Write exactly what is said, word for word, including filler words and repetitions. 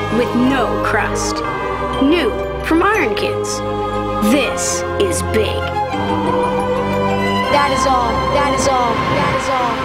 with no crust. New from IronKids. This is big. That is all. That is all. That is all.